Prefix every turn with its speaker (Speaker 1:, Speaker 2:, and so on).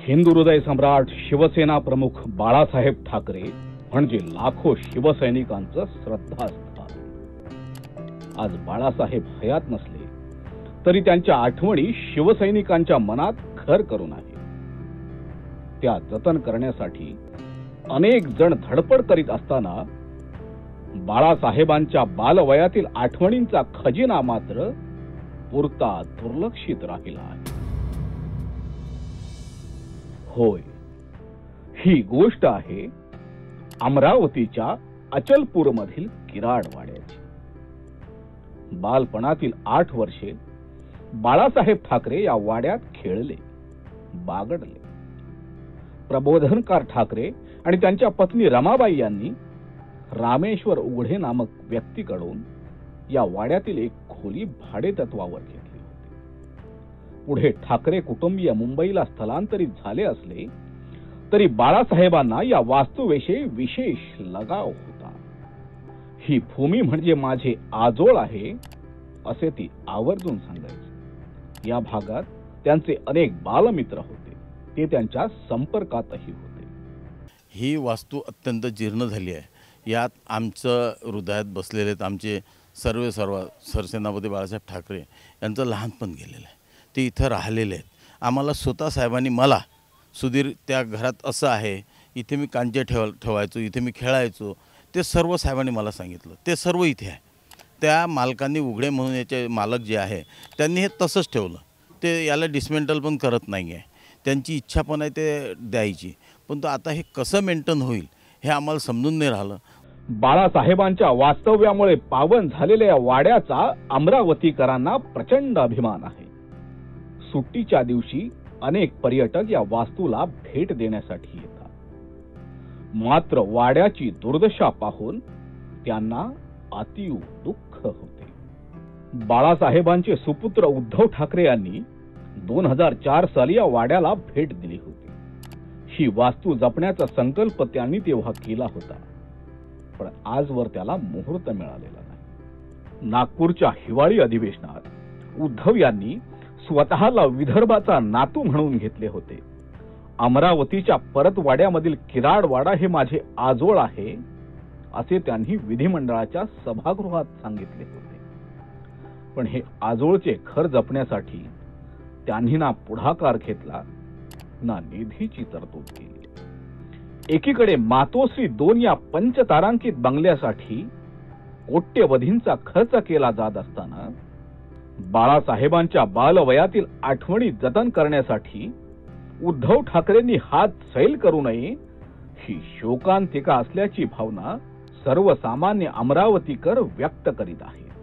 Speaker 1: हिंदू हृदय सम्राट शिवसेना प्रमुख बाळासाहेब ठाकरे म्हणजे लाखो शिवसैनिकांचं श्रद्धास्थान। आज बाळासाहेब हयात नसले तरी त्यांच्या आठवणी शिवसैनिकांच्या मनात घर करून आहे। त्या जतन करण्यासाठी अनेक जण धडपड करीत असताना बाळासाहेबांच्या बालवयातील आठवणींचा खजिना मात्र पुरता दुर्लक्षित राहिला आहे। होय, ही गोष्ट आहे अमरावतीच्या अचलपूर मधील किराडवाड्याची। बालपणातील 8 वर्षे बाळासाहेब ठाकरे या वाड्यात खेळले, बागडले। प्रबोधनकार ठाकरे आणि त्यांच्या पत्नी रमाबाई यांनी रामेश्वर उघडे नामक व्यक्तीकडून या वाड्यातील एक खोली भाडेतत्वावर घेतली होती। पुढे ठाकरे कुटुंबीय मुंबईला स्थलांतरित झाले असले तरी बाळासाहेबांना या वास्तूविषयी विशेष लगाव होता। ही भूमी म्हणजे माझे आजोळ आहे असे ती आवर्जून सांगायचे। या भागात त्यांचे अनेक बालमित्र होते, ते त्यांच्या संपर्कातही होते।
Speaker 2: ही वास्तू अत्यंत जीर्ण झाली आहे। यात आमचं हृदयात बसलेले आमचे सर्व सरसेनापती बाळासाहेब ठाकरे यांचं लहानपण गेलेलं आहे। ते इथं राहिलेले आहेत। आम्हाला स्वतः साहेबांनी मला सुधीर त्या घरात असं आहे, इथे मी कांचे ठेवायचो, इथे मी खेळायचो, ते सर्व साहेबांनी मला सांगितलं। ते सर्व इथे आहे। त्या मालकांनी उघडे म्हणून याचे मालक जे आहे त्यांनी हे तसंच ठेवलं। ते याला डिसमेंटल पण करत नाही आहे। त्यांची इच्छा पण आहे ते द्यायची, पण तो आता हे कसं मेंटेन होईल हे आम्हाला समजून नाही राहिलं।
Speaker 1: बाळासाहेबांच्या वास्तव्यामुळे पावन झालेल्या वाड्याचा अमरावतीकरांना प्रचंड अभिमान आहे। सुट्टीच्या दिवशी अनेक पर्यटक या वास्तूला भेट देण्यासाठी येतात। मात्र वाड्याची दुर्दशा पाहून त्यांना अतीव दुःख होते। बाळासाहेबांचे सुपुत्र उद्धव ठाकरे यांनी 2004 साली या वाड्याला भेट दिली होती। ही वास्तू जपण्याचा संकल्प त्यांनी तेव्हा केला होता, पण आजवर त्याला मुहूर्त मिळालेला नाही। नागपूरच्या हिवाळी अधिवेशनात उद्धव यांनी स्वतःला विदर्भाचा नातू म्हणून घेतले होते। अमरावतीच्या परतवाड्यामधील किराडवाडा हे माझे आजोळ आहे असे त्यांनी विधिमंडळाच्या सभागृहात सांगितले होते। पण हे आजोळचे घर जपण्यासाठी त्यांनी ना पुढाकार घेतला ना निधीची तरतूद केली। एकीकडे मातोश्री 2 या पंचतारांकित बंगल्यासाठी कोट्यवधींचा खर्च केला जात असताना बाळासाहेबांच्या बालवयातील आठवणी जतन करण्यासाठी उद्धव ठाकरेंनी हात सैल करू नये ही शोकांतिका असल्याची भावना सर्वसामान्य अमरावतीकर व्यक्त करीत आहेत।